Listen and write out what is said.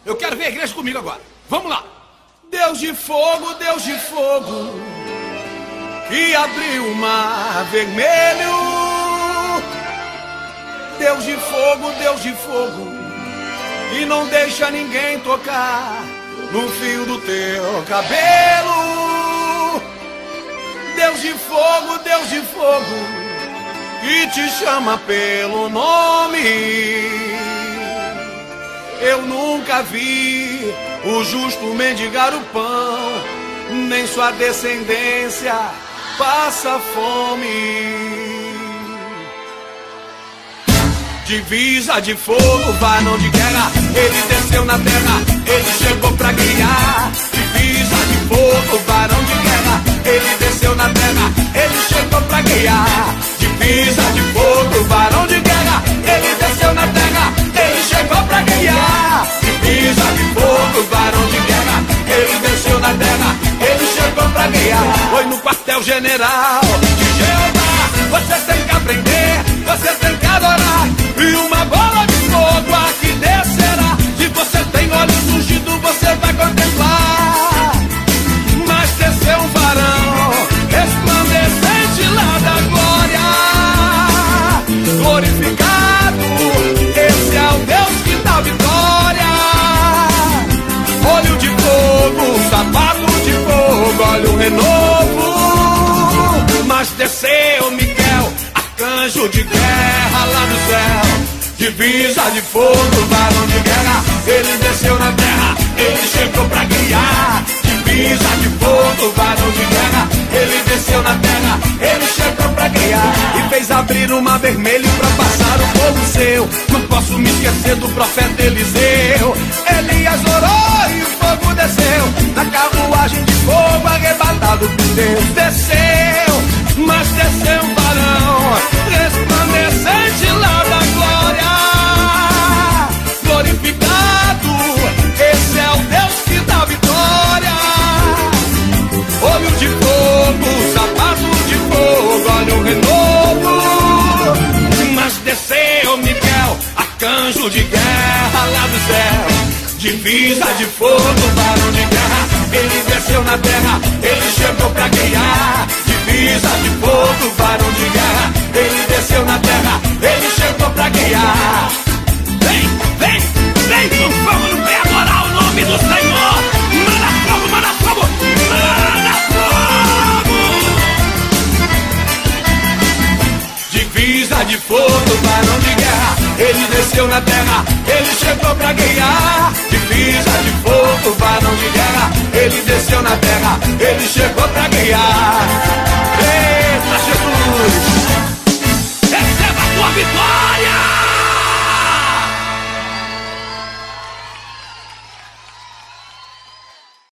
Eu quero ver a igreja comigo agora. Vamos lá. Deus de fogo, que abriu o mar vermelho. Deus de fogo, que não deixa ninguém tocar no fio do teu cabelo. Deus de fogo, que te chama pelo nome. Eu nunca vi o justo mendigar o pão, nem sua descendência passa fome. Divisa de fogo, varão de guerra, ele desceu na terra, ele chegou pra guiar. Divisa de fogo, varão de guerra, ele desceu na terra, ele chegou pra guiar. Divisa de fogo, varão de guerra, ele desceu na terra, ele chegou pra guiar. Divisa de fogo, varão de guerra, ele desceu na terra, ele chegou pra guiar. Foi no quartel-general de Jeová, você tem que aprender, você tem que adorar. E uma bola de fogo aqui descerá. Se você tem olhos ungidos, você vai contemplar. Mas desceu um varão resplandecente lá da glória. Glorificado, esse é o Deus que dá vitória. Olho de fogo, sapato de fogo, olha o renovo. Mas desceu Miguel, arcanjo de guerra lá do céu. Divisa de fogo, varão de guerra, ele desceu na terra, ele chegou pra guiar. Divisa de fogo, varão de guerra, ele desceu na terra, ele chegou pra guiar. E fez abrir o mar vermelho pra passar o povo seu. Não posso me esquecer do profeta Eliseu. Elias orou e o fogo desceu, na carruagem de fogo arrebatado por Deus. Desceu, mas desceu um varão resplandecente lá da glória. Glorificado, esse é o Deus que dá vitória. Olho de fogo, sapato de fogo, olha o renovo. Mas desceu Miguel, arcanjo de guerra lá do céu. Divisa de fogo, varão de guerra, ele desceu na terra, ele chegou pra guiar. Divisa de fogo, varão de guerra, ele desceu na terra, ele chegou pra guiar. Vem, vem, vem com fogo no pé, adorar o nome do Senhor. Manda fogo, manda fogo, manda fogo. Divisa de fogo, varão de guerra, ele desceu na terra, ele chegou pra guiar. Divisa de fogo, varão de guerra, ele desceu na terra, ele chegou pra guiar.